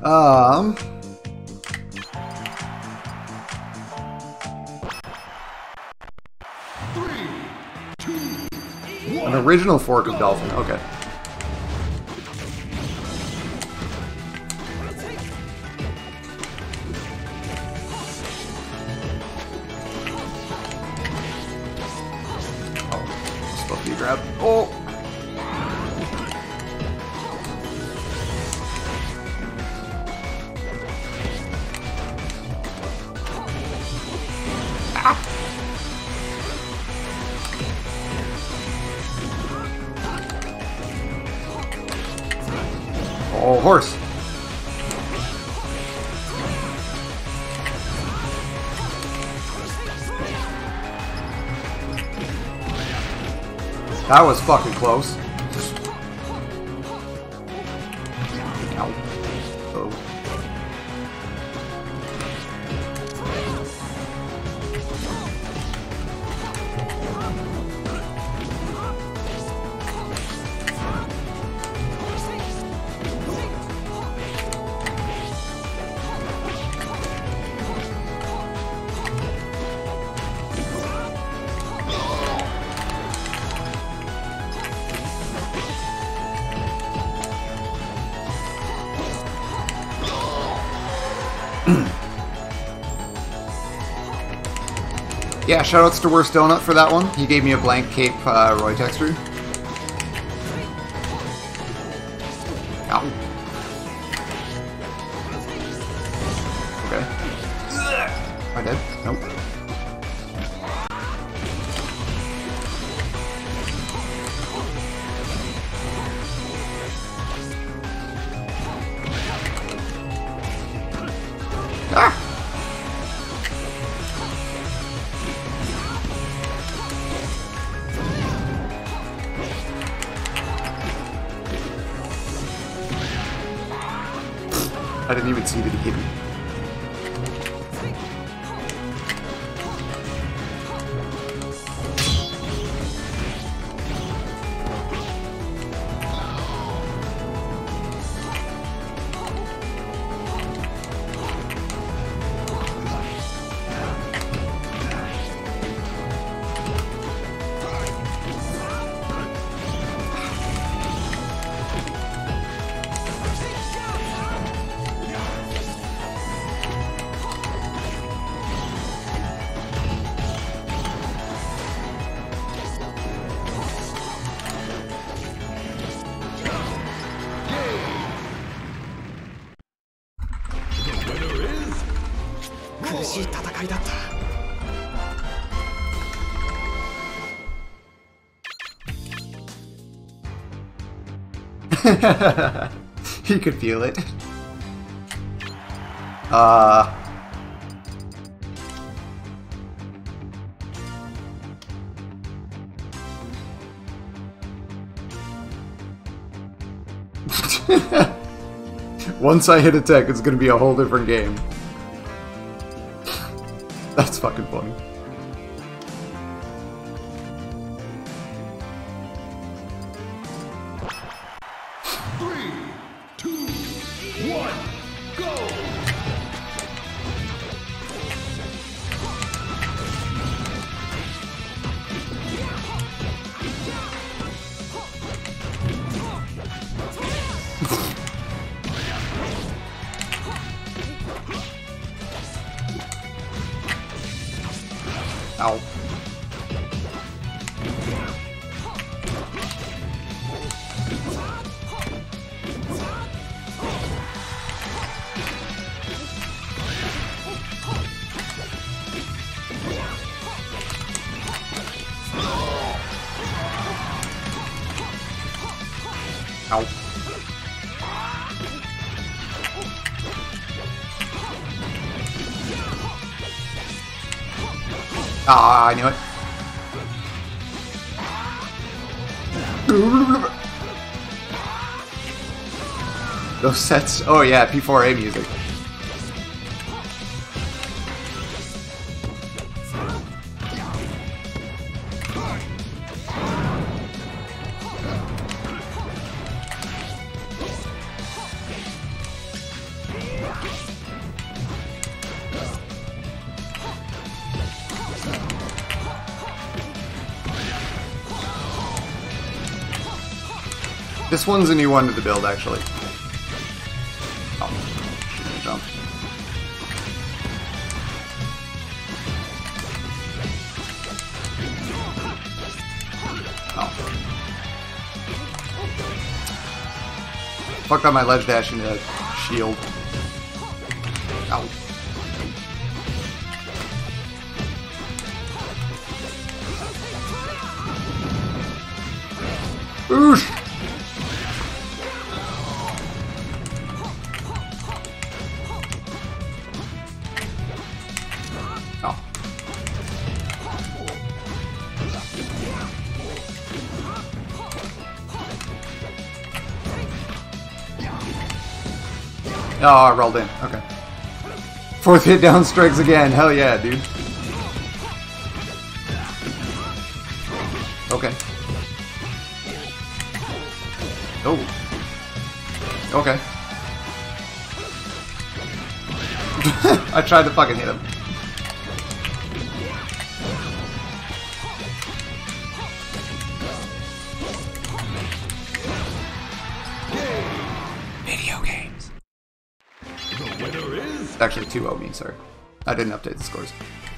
Um... An original fork of dolphin, okay. Oh, supposed to be grabbed. Oh! Oh, horse. That was fucking close. Ow. Oh. Yeah, shoutouts to Worst Donut for that one. He gave me a blank cape Roy texture. Ow. Okay. Am I dead? Nope. Ah! I didn't even see that he hit me. He could feel it. Once I hit attack, it's gonna be a whole different game. That's fucking funny. Ow. Ow. Ah, I knew it. Those sets. Oh yeah, P4A music. This one's a new one to the build, actually. Oh, shouldn't jump. Oh. Fucked up my ledge dash into a shield. Ow. Oosh! Oh. Oh, I rolled in. Okay. Fourth hit down strikes again. Hell yeah, dude. Okay. Oh. Okay. I tried to fucking hit him. Video games. The winner is... It's actually 2-0 me, sorry. I didn't update the scores.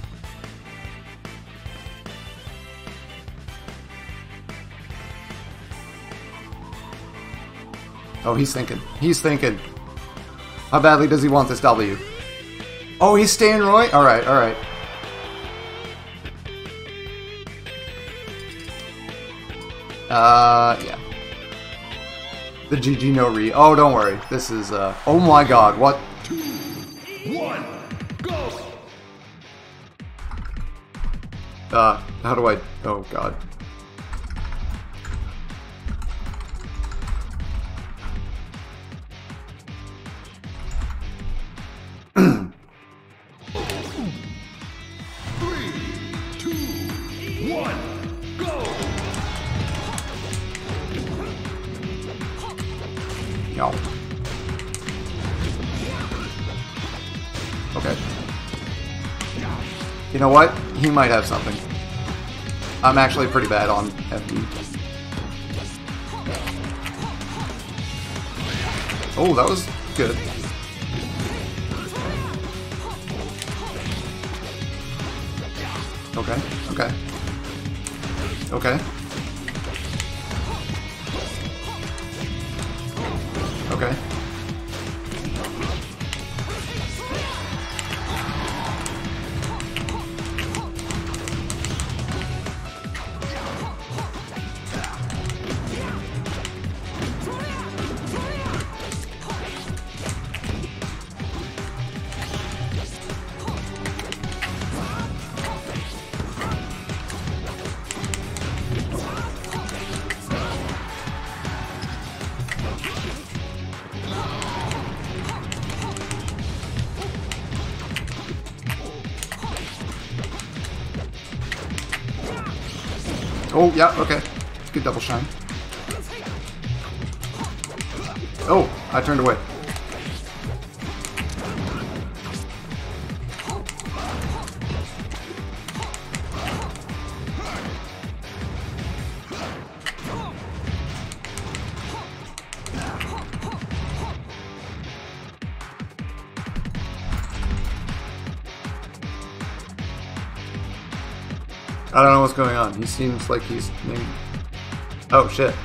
Oh, he's thinking. He's thinking. How badly does he want this W? Oh, he's staying Roy? Alright, alright. Yeah. The GG no re. Oh, don't worry. This is, oh my god, what? 2, 1, go! How do I... Oh god. No. Okay. You know what? He might have something. I'm actually pretty bad on FD. Oh, that was good. Okay, okay. Okay. Okay. Oh, yeah, okay. Good double shine. Oh, I turned away. I don't know what's going on. He seems like he's... Oh, shit.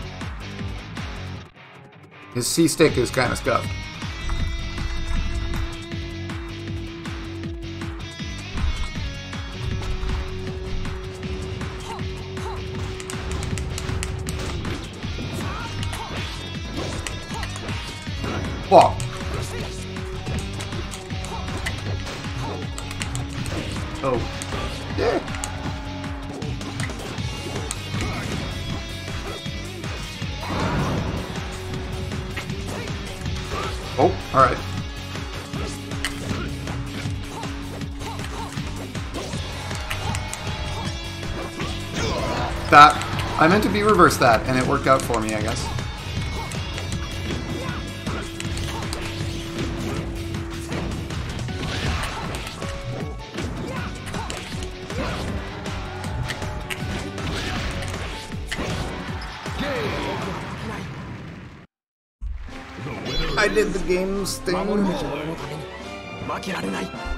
His C-stick is kind of scuffed. Whoa. Oh. Yeah. Oh, alright. That, I meant to be reverse that, and it worked out for me, I guess. I did the games thing. 守るべき者のために負けられない